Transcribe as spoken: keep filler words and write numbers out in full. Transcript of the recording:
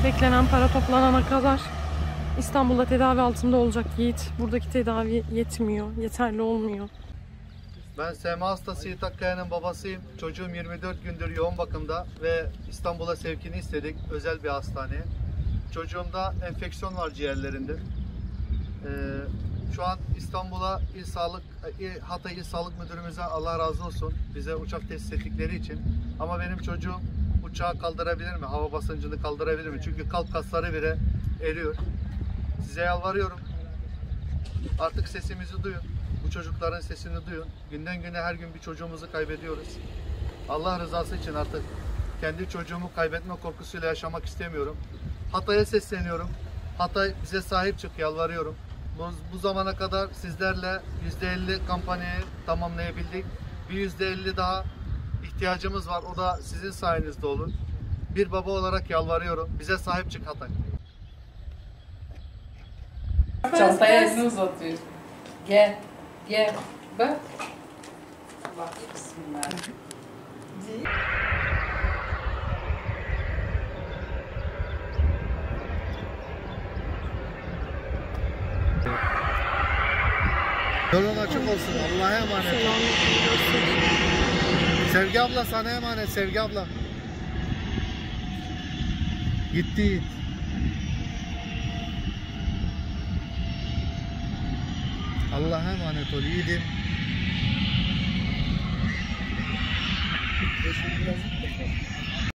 beklenen para toplanana kadar İstanbul'da tedavi altında olacak Yiğit. Buradaki tedavi yetmiyor, yeterli olmuyor. Ben S M A hastası Yiğit Akkaya'nın babasıyım. Çocuğum yirmi dört gündür yoğun bakımda ve İstanbul'a sevkini istedik özel bir hastaneye. Çocuğumda enfeksiyon var ciğerlerinde. Ee, şu an İstanbul'a İl Sağlık, Hatay İl Sağlık Müdürümüze Allah razı olsun bize uçak tesis ettikleri için. Ama benim çocuğum uçağı kaldırabilir mi? Hava basıncını kaldırabilir mi? Çünkü kalp kasları bile eriyor. Size yalvarıyorum. Artık sesimizi duyun. Bu çocukların sesini duyun. Günden güne her gün bir çocuğumuzu kaybediyoruz. Allah rızası için artık kendi çocuğumu kaybetme korkusuyla yaşamak istemiyorum. Hatay'a sesleniyorum. Hatay bize sahip çık, yalvarıyorum. Bu, bu zamana kadar sizlerle yüzde elli kampanyayı tamamlayabildik. Bir yüzde elli daha ihtiyacımız var. O da sizin sayenizde olur. Bir baba olarak yalvarıyorum. Bize sahip çık Hatay. Çantaya elini uzatıyor. Gel, gel. Bak. Bak, bismillah. Yolun açık olsun. Allah'a emanet. Sevgi abla sana emanet. Sevgi abla. Gitti. Allah'a emanet ol yiğidim.